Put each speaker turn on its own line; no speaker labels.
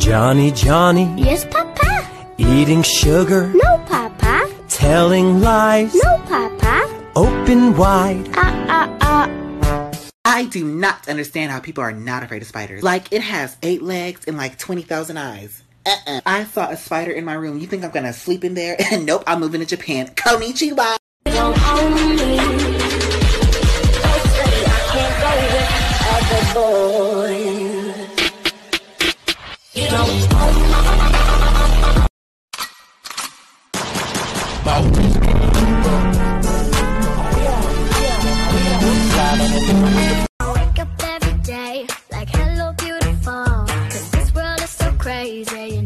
Johnny, Johnny,
Yes, Papa.
eating sugar,
No, Papa.
telling lies,
No, Papa.
open wide.
I do not understand how people are not afraid of spiders. Like, it has 8 legs and like 20,000 eyes. I saw a spider in my room. You think I'm gonna sleep in there? Nope, I'm moving to Japan. Konnichiwa!
Don't own me. I can't go with other boys. You don't own me. I wake up every day like hello beautiful, 'cause this world is so crazy.